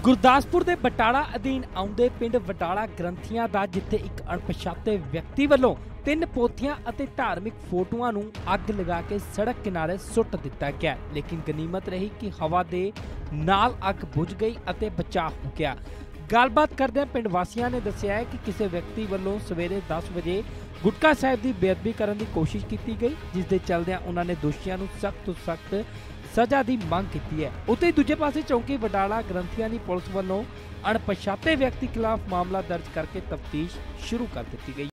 ਗੁਰਦਾਸਪੁਰ ਦੇ ਬਟਾਲਾ ਅਧੀਨ ਆਉਂਦੇ ਪਿੰਡ ਵਟਾਲਾ ਗ੍ਰੰਥੀਆਂ ਦਾ ਜਿੱਥੇ ਇੱਕ ਅਣਪਛਾਤੇ ਵਿਅਕਤੀ ਵੱਲੋਂ 3 ਪੋਥੀਆਂ ਅਤੇ ਧਾਰਮਿਕ ਫੋਟੋਆਂ ਨੂੰ ਅੱਗ ਲਗਾ ਕੇ ਸੜਕ ਕਿਨਾਰੇ ਸੁੱਟ ਦਿੱਤਾ ਗਿਆ, ਲੇਕਿਨ ਗਨੀਮਤ ਰਹੀ ਕਿ ਹਵਾ ਦੇ ਨਾਲ ਅੱਗ ਬੁਝ ਗਈ ਅਤੇ ਬਚਾਅ ਹੋ ਗਿਆ। ਗੱਲਬਾਤ ਕਰਦਿਆਂ ਪਿੰਡ ਵਾਸੀਆਂ ਨੇ ਦੱਸਿਆ ਹੈ ਕਿ ਕਿਸੇ ਵਿਅਕਤੀ ਵੱਲੋਂ ਸਵੇਰੇ 10 ਵਜੇ ਗੁਟਕਾ ਸਾਹਿਬ ਦੀ ਬੇਅਦਬੀ ਕਰਨ ਦੀ ਕੋਸ਼ਿਸ਼ ਕੀਤੀ ਗਈ, ਜਿਸ ਦੇ ਚੱਲਦਿਆਂ ਉਹਨਾਂ ਨੇ ਦੋਸ਼ੀਆਂ ਨੂੰ ਸਖਤ ਤੋਂ ਸਖਤ ਸਜ਼ਾ ਦੀ ਮੰਗ ਕੀਤੀ ਹੈ। ਉੱਤੇ ਦੂਜੇ ਪਾਸੇ ਚੌਂਕੀ ਵਟਾਲਾ ਗ੍ਰੰਥੀਆਂ ਦੀ ਪੁਲਿਸ ਵੱਲੋਂ ਅਣਪਛਾਤੇ ਵਿਅਕਤੀ ਖਿਲਾਫ ਮਾਮਲਾ ਦਰਜ ਕਰਕੇ ਤਫਤੀਸ਼ ਸ਼ੁਰੂ ਕਰ ਦਿੱਤੀ ਗਈ।